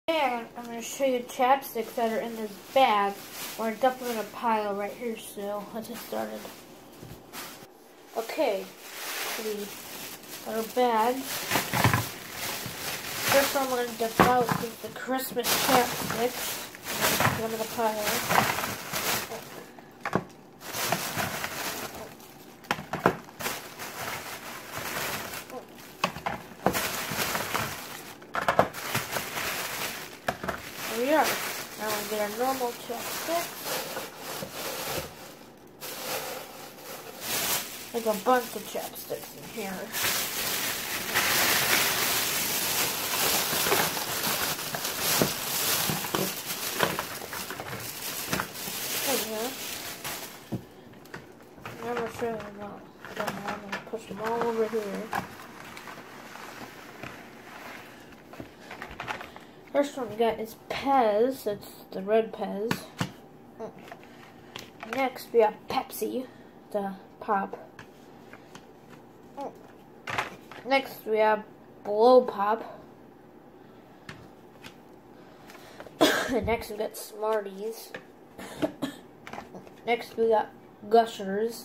And I'm going to show you chapsticks that are in this bag. We're definitely in a pile right here, so let's get started. Okay, we got our bag. First one I'm going to dip out is the Christmas chapsticks. Put them in the pile. There we are. Now we'll get our normal chapsticks. There's a bunch of chapsticks in here. I'm going to show you them. I'm going to push them all over here. First one we got is Pez. It's the red Pez. Next we have Pepsi, the pop. Next we have Blow Pop. Next we got Smarties. Next we got Gushers.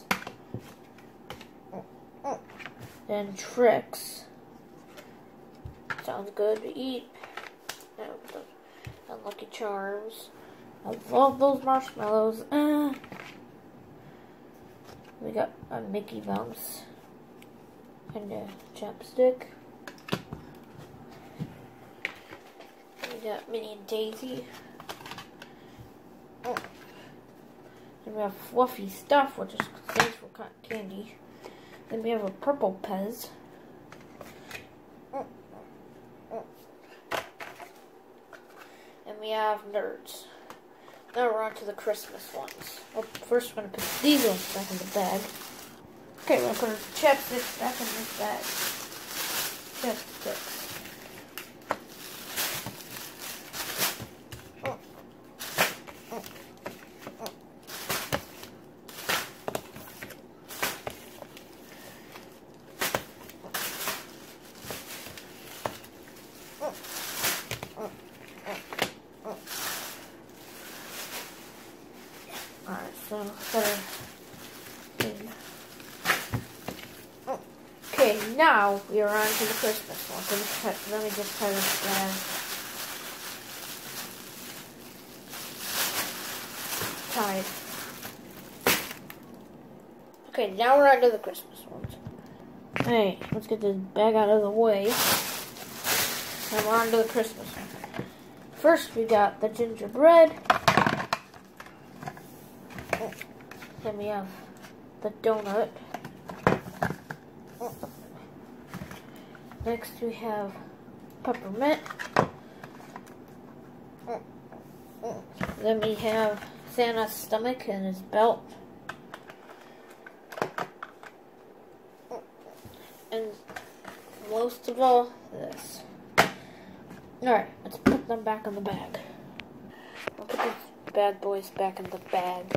Then Tricks. Sounds good to eat. And Lucky Charms. I love those marshmallows. We got a Mickey Mouse and a chapstick. We got Minnie and Daisy. Then we have Fluffy Stuff, which is stands for cotton candy. Then we have a purple Pez. And we have Nerds. Now we're on to the Christmas ones. Well, first we're going to put these ones back in the bag. Okay, we're going to put our chapsticks back in this bag. Chapsticks. Alright, so okay, now we are on to the Christmas one. So let me just try this tied. Okay, now we're on to the Christmas ones. Hey, let's get this bag out of the way. And we're on to the Christmas one. First, we got the gingerbread. Then we have the donut. Next we have peppermint. Then we have Santa's stomach and his belt. And most of all, this. Alright, let's put them back in the bag. I'll put these bad boys back in the bag.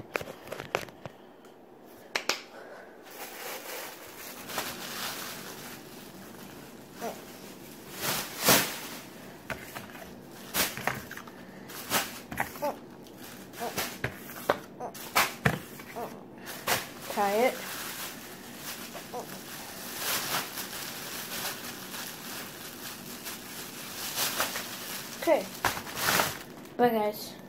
Tie it. Okay. Bye guys.